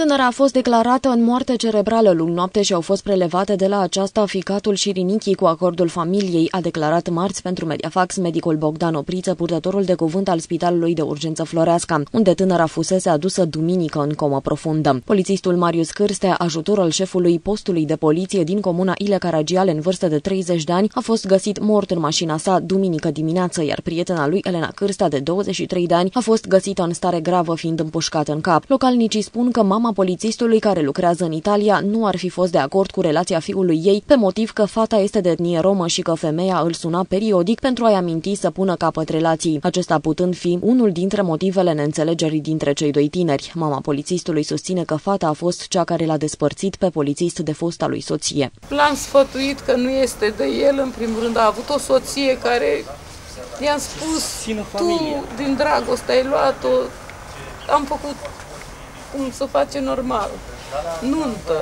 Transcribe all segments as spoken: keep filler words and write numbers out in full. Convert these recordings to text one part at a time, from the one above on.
Tânăra a fost declarată în moarte cerebrală luni noapte și au fost prelevate de la aceasta ficatul și rinichii cu acordul familiei, a declarat marți pentru Mediafax medicul Bogdan Opriță, purtătorul de cuvânt al Spitalului de Urgență Floreasca, unde tânăra fusese adusă duminică în comă profundă. Polițistul Marius Cârstea, ajutor al șefului postului de poliție din comuna Ile Caragiale, în vârstă de treizeci de ani, a fost găsit mort în mașina sa duminică dimineață, iar prietena lui, Elena Cârstea, de douăzeci și trei de ani, a fost găsită în stare gravă, fiind împușcată în cap. Localnicii spun că mama polițistului, care lucrează în Italia, nu ar fi fost de acord cu relația fiului ei, pe motiv că fata este de etnie romă și că femeia îl suna periodic pentru a-i aminti să pună capăt relației, acesta putând fi unul dintre motivele neînțelegerii dintre cei doi tineri. Mama polițistului susține că fata a fost cea care l-a despărțit pe polițist de fosta lui soție. L-am sfătuit că nu este de el, în primul rând a avut o soție care i-am spus, tu din dragoste ai luat-o, am făcut cum să face normal, nuntă.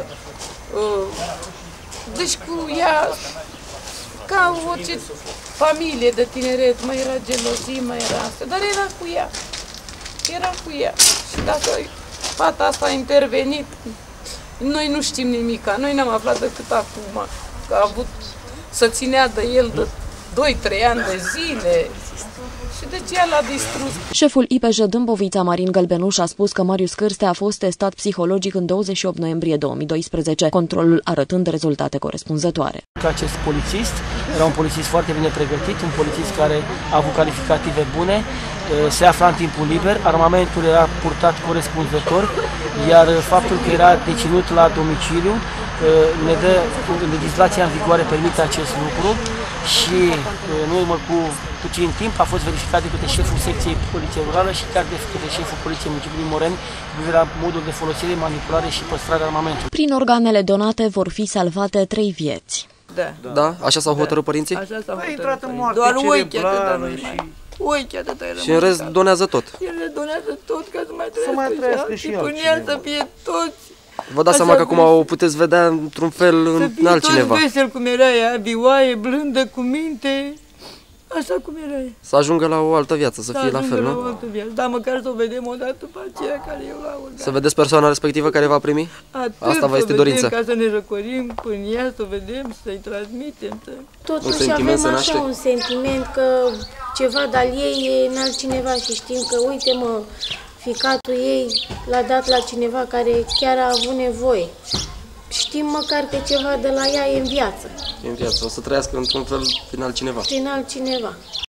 Deci cu ea, ca orice familie de tineret, mai era gelozie, mai era asta, dar era cu ea, era cu ea. Și dacă fata asta a intervenit, noi nu știm nimica, noi n-am aflat decât acum, că a avut să ținea de el de doi trei ani de zile. Și deci ea l-a distrus. Șeful I P J Dâmbovița, Marin Gălbenuș, a spus că Marius Cârstea a fost testat psihologic în douăzeci și opt noiembrie două mii doisprezece, controlul arătând rezultate corespunzătoare. Acest polițist era un polițist foarte bine pregătit, un polițist care a avut calificative bune, se afla în timpul liber, armamentul era purtat corespunzător, iar faptul că era deținut la domiciliu ne dă, legislația în vigoare permite acest lucru și în urmă cu puțin timp a fost verificat de către șeful secției poliție rurală și chiar de către șeful poliției municipiului Moreni cu privire la modul de folosire, manipulare și păstrare armamentului. Prin organele donate vor fi salvate trei vieți. Da, da? Așa s-au hotărât părinții? Așa s-au hotărât. A intrat în moarte doar ochi cerebrală și... Ochi atâta era. Și în rest donează tot. El donează tot ca să mai trăiască, să mai trăiască și, și până el să fie toți. Vă dați seama că acum o puteți vedea într-un fel în altcineva. Să fie vesel cum era ea, vioaie, blândă, cu minte, așa cum era ea. Să ajungă la o altă viață, să fie la fel, nu? La o altă viață. Da, măcar să o vedem o dată pe aceea care e la o dată. Să vedeți persoana respectivă care va primi? Atât, asta vă este dorința. Ca să ne răcorim până ea, să o vedem, să-i transmitem. Să... Totuși avem așa un sentiment că ceva de-al ei e în altcineva și știm că, uite mă, ficatul ei l-a dat la cineva care chiar a avut nevoie. Știm măcar că ceva de la ea e în viață. E în viață, o să trăiască într-un fel prin altcineva. Prin altcineva.